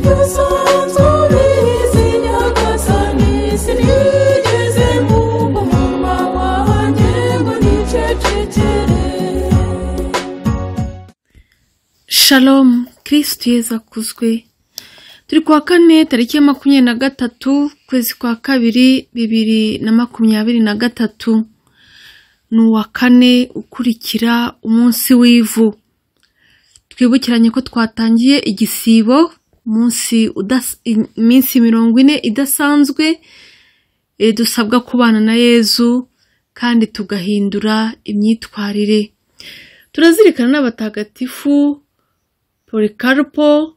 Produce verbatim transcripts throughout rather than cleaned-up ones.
Shalom, Kristo Yesu akuzwe. Turi kwa kane tariki ya makumyabiri na gatatu kwezi kwa kabiri bibiri na makumyabiri na gatatu. Nuwa kane ukurikira umunsi w'ivu. Twibukiranye ko twatangiye igisibo umunsi iminsi mirongo ine idasanzwe, e dusabwa kubana na Yezu kandi tugahindura imyitwarire. Turazirikana n'abatagatifu Polikarpo,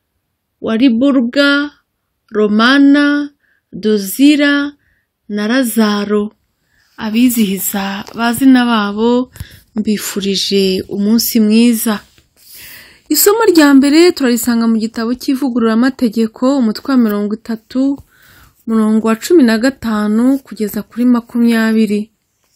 Wariburga, Romana, Dozira na Lazaro. Abizihiza bazina babo mbifurije umunsi mwiza. Isomo rya mbere turarisanga mu gitabo cy'ivugurura amategeko umutwe wa mirongo itatu murongo wa cumi na gatanu kugeza kuri makumyabiri.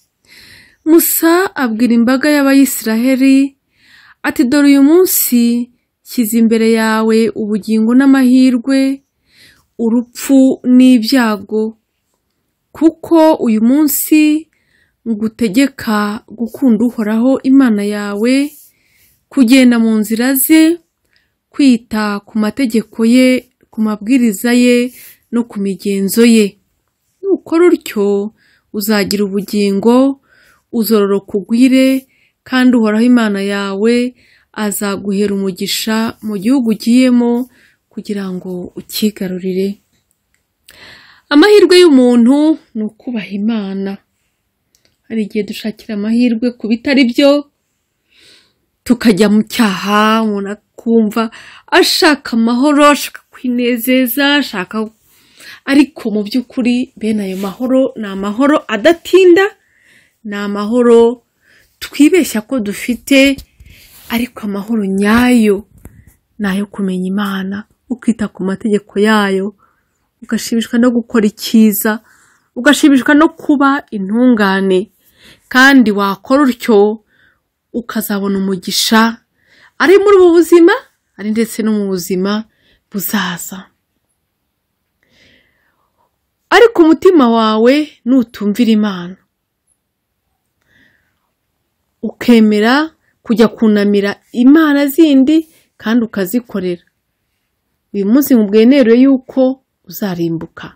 Musa abwira imbaga y'Abayisiraheli ati dore uyu munsi kiza imbere yawe ubugingo n'amahirwe, urupfu n'ibyago, kuko uyu munsi ngutegeka gukunda Uhoraho Imana yawe, kugenda mu nzira ze, kwita ku mategeko ye, ku mabwiriza ye no ku migenzo ye. Nukora utyo uzagira ubugingo, uzororoka ugwire, kandi Uhoraho Imana yawe azaguhera umugisha mu gihugu ugiyemo kugira ngo ukigarurire. Amahirwe y'umuntu ni ukubaha Imana. Hari igihe dushakira amahirwe ku bitari byo, tukajya mu cyaha, umuntu akumva ashaka amahoro, ashaka kwinezeza, ashaka, ariko mu by'ukuri bene ayo mahoro ni amahoro adatinda, ni amahoro twibeshya ko dufite, ariko amahoro nyayo nayo kumenya Imana, ukita ku mategeko yayo, ugashimishwa no gukora icyiza, ugashimishwa no kuba intungane, kandi wakora utyo ukazabona umugisha ari muri ubu buzima, ari ndetse no mu buzima buzaza. Ariko umutima wawe nutumvira Imana, ukemera kujya kunamira imana zindi kandi ukazikorera, uyu munsi mubwenero yuko uzarimbuka.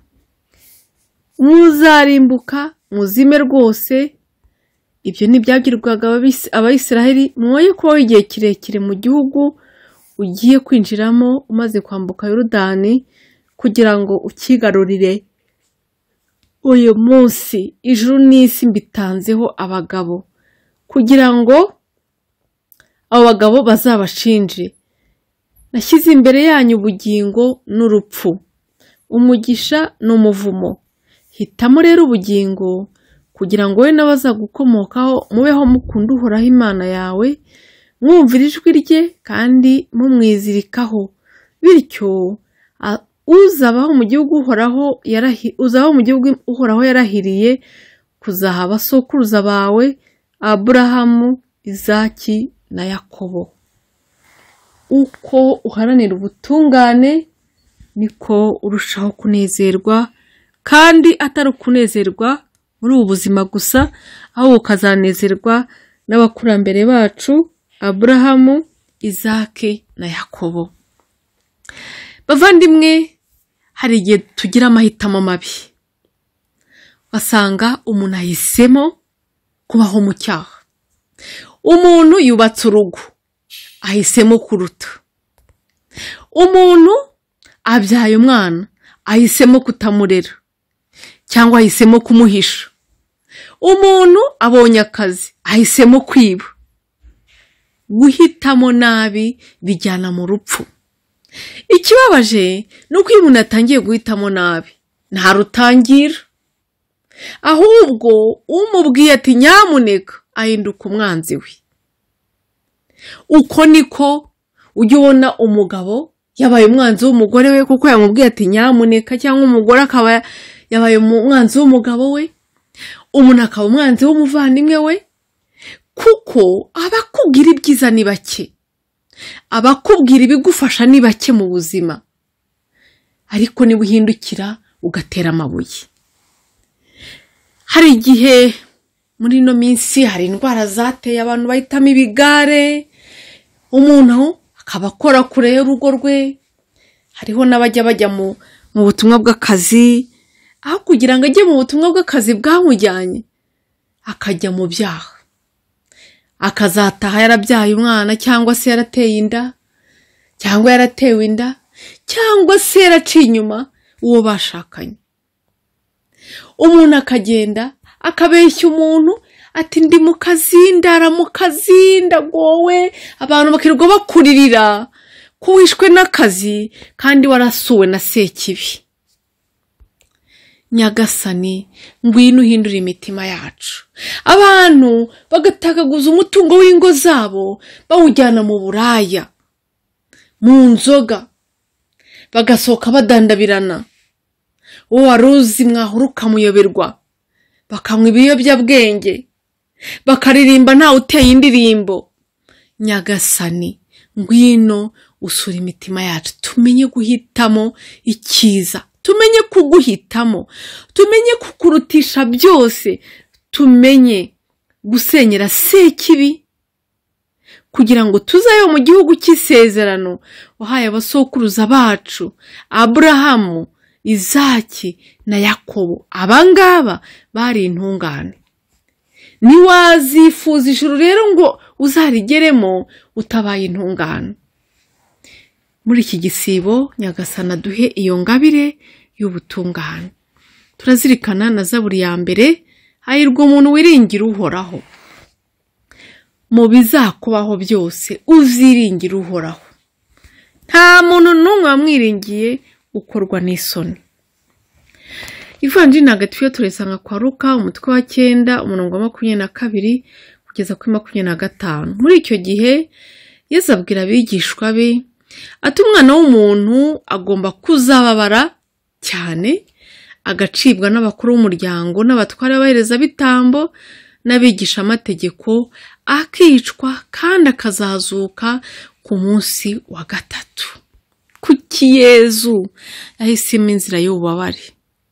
Muzarimbuka, muzime rwose. Ibyo ntibyagirwaga Abayisiraheli. Mwoye kubaho igihe kirekire mu gihugu ugiye kwinjiramo umaze kwambuka Yorodani kugira ngo ukigarurire. Uyu munsi ijuru n'isi mbitanzeho abagabo kugira ngo abo bagabo bazabashinje. Nashyize imbere yanyu ubugingo n'urupfu, umugisha n'umuvumo. Hitamo rero ubugingo kugira ngo we n'abazagukomokaho mubeho mukunda Uhoraho Imana yawe, mwumvira ijwi rye kandi mumwizirikaho. Bityo uzabaho mu gihugu Uhoraho yarahi uzabaho mu gihugu Uhoraho yarahiriye kuzaha abasokuruza bawe Aburahamu, Izaki na Yakobo. Uko uharanira ubutungane niko urushaho kunezerwa, kandi atari kunezerwa muri ubu buzima gusa, aho ukazanezerwa n'abakurambere bacu Aburahamu, Izaki na Yakobo. Bavandimwe, hari igihe tugira amahitamo mabi, basanga umuntu ahisemo kubaho mu cyaha. Umuntu yubatse urugo, ahisemo kuruta. Umuntu abyaye umwana, ahisemo kutamurera cyangwa ahisemo kumuhisha. Umuntu abonye akazi, ahisemo kwiba. Guhitamo nabi bijyana mu rupfu. Ikibabaje ni uko iyo umuntu atangiye guhitamo nabi nta rutangira, ahubwo umubwiye ati nyamuneka ahinduka umwanzi we. Uko niko ujya ubona umugabo yabaye umwanzi w'umugore we kuko yamubwiye ati nyamuneka, cyangwa umugore akaba yabaye umwanzi w'umugabo we, umuntu akaba umwanzi w'umuvandimwe we, kuko abakubwira ibyiza ni bake, abakubwira ibigufasha ni bake mu buzima. ariko niba uhindukira ugatera amabuye. Hari igihe muri ino minsi hari indwara zateye abantu bahitamo ibigare, umuntu akaba akora kure y'urugo rwe. Hariho n'abajya bajya mu mu butumwa bw'akazi, aho kugira ngo ajye mu butumwa bw'akazi bwamujyanye akajya mu byaha, akazataha yarabyaye umwana cyangwa se yarateye inda cyangwa yaratewe inda cyangwa se yaraciye inyuma uwo bashakanye. Umuntu akagenda akabeshya umuntu ati ndi mu kazi, ndara mu kazi, ndagowe, abantu bakirirwa bakuririra ko wishwe n'akazi kandi warasuwe na sekibi. Nyagasani, ngwino uhindura imitima yacu. Abantu bagatagaguza umutungo w'ingo zabo bawujyana mu buraya, mu nzoga, bagasohoka badandabirana. Uwo waruzi mwahura ukamuyoberwa, bakanywa ibiyobyabwenge, bakaririmba ntawe uteye indirimbo. Nyagasani, ngwino usura imitima yacu, tumenye guhitamo icyiza, tumenye kuguhitamo, tumenye kukurutisha byose, tumenye gusenyera sekibi kugira ngo tuzayo mu gihugu cy'isezerano wahaye abasokuruza bacu Aburahamu, Izaki na Yakobo. Abangaba bari intungane. Niwazifuza ijuru rero ngo uzarigeremo utabaye intungane. Muri iki gisibo Nyagasana duhe iyo ngabire y'ubutungane. Turazirikana na Zaburi ya mbere, hahirwa umuntu wiringira Uhoraho. Mu bizakubaho byose uziringira Uhoraho. Nta muntu n'umwe wamwiringiye ukorwa n'isoni. Ivanjiri ntagatifu turisanga kwa Luka umutwe wa cyenda umurongo wa makumyabiri na kabiri kugeza kuri makumyabiri na gatanu. Muri icyo gihe Yesu abwira abigishwa be ati umwana w'umuntu agomba kuzababara cyane, agacibwa n'abakuru b'umuryango n'abatware b'abaherezabitambo n'abigisha amategeko, akicwa kandi akazazuka ku munsi wa gatatu. Kuki Yesu yahisemo inzira y'ububabare?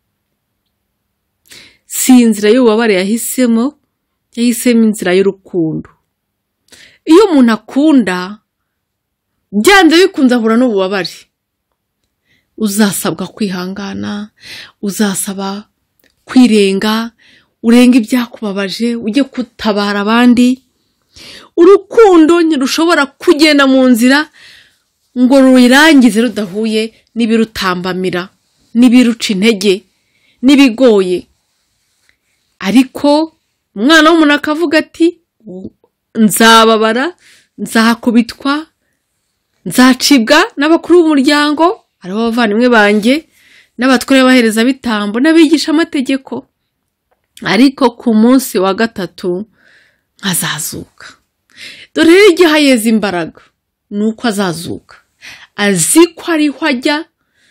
Si inzira y'ububabare yahisemo, yahisemo inzira y'urukundo. Iyo umuntu akunda, byanze bikunze ahura n'ububabare. Uzasabwa kwihangana, uzasaba kwirenga, urenga ibyakubabaje, ujye kutabara abandi. Urukundo ntirushobora kugenda mu nzira ngo ruyirangize rudahuye n'ibirutambamira, n'ibiruca intege, n'ibigoye. Ariko umwana w'umuntu akavuga ati nzababara, nzakubitwa, nzacibwa n'abakuru b'umuryango, aribo bavandimwe banjye, n'abatware b'abaherezabitambo n'abigisha amategeko, ariko ku munsi wa gatatu nkazazuka. Dore rero igihe ahayeza imbaraga nuko azazuka, azi ko ariho ajya,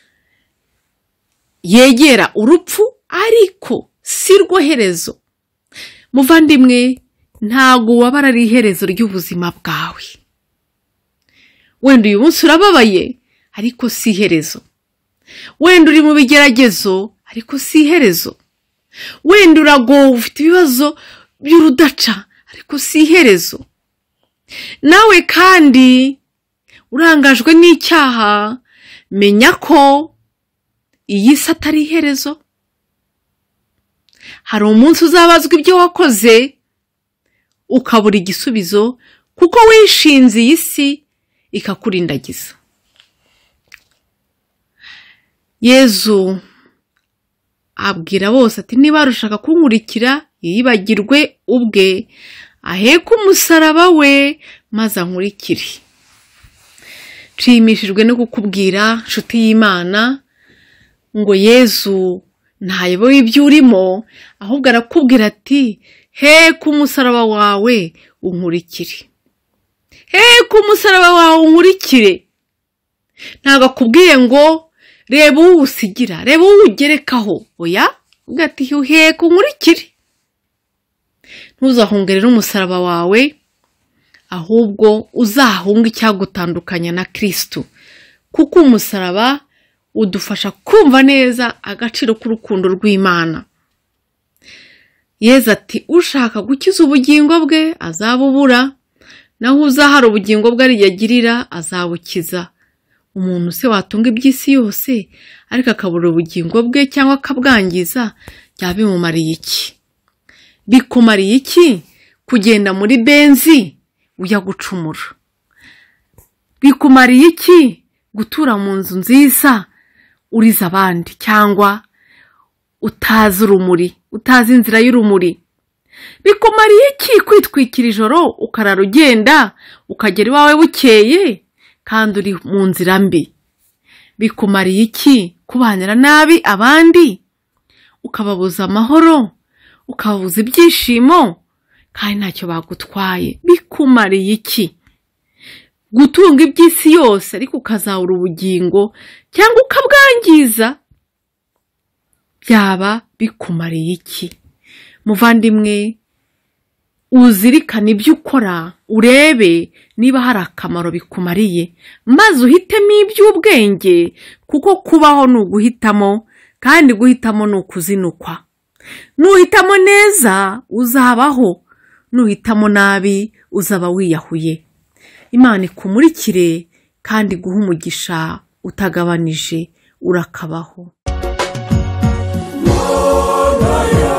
yegera urupfu ariko si rwo herezo. Muvandimwe, ntago wabara ari iherezo ry'ubuzima bwawe. Wenda uyu munsi urababaye ariko si iherezo. Wenda uri mu bigeragezo ariko si iherezo. Wenda uragowe ufite ibibazo by'urudaca ariko si iherezo. Nawe kandi urangajwe n'icyaha, menya ko iyi si atari iherezo. Hari umunsi uzabazwa ibyo wakoze ukabura igisubizo kuko wishinze iyi si ikakurindagiza. Yezu abwira bose ati niba rushaka kunkurikira yibagirwe ubwe, aheke umusaraba we maze ankurikire. Nshimishijwe no kukubwira nshuti y'Imana ngo Yezu ntayoboye ibyo urimo, ahubwo arakubwira ati heke umusaraba wawe unkurikire. Heke umusaraba wawe unkurikire. Ntabwo akubwiye ngo reba uwusigira, reba uwugerekaho. Oya, ubwo ati heke unkurikire. Ntuzahunge rero umusaraba wawe, ahubwo uzahunga icyagutandukanya na Kristo, kuko umusaraba udufasha kumva neza agaciro k'urukundo rw'Imana. Yezu ati ushaka gukiza ubugingo bwe azabubura, naho uzahara ubugingo bwe ari yagirira azabukiza. Umuntu se watunga iby'isi yose ariko akabura ubugingo bwe cyangwa akabwangiza, byaba bimumariye iki? Bikumariye iki kugenda muri benzi ujya gucumura? Bikumariye iki gutura mu nzu nziza uriza abandi cyangwa utazi urumuri, utazi inzira y'urumuri? Bikumariye iki kwitwikira ijoro ukarara ugenda ukagera iwawe bukeye kandi uri mu nzira mbi? Bikumariye iki kubanira nabi abandi ukababuza amahoro, ukababuza ibyishimo kandi ntacyo bagutwaye? Bikumariye iki gutunga iby'isi yose ariko ukazabura ubugingo cyangwa ukabwangiza? Byaba bikumariye iki? Muvandimwe, uzirikane ibyo ukora, urebe niba hari akamaro bikumariye, maze uhitemo iby'ubwenge, kuko kubaho ni uguhitamo, kandi guhitamo ni ukuzinukwa. Nuhitamo neza uzabaho, nuhitamo nabi uzaba wiyahuye. Imana ikumurikire kandi guha umugisha utagabanije, urakabaho.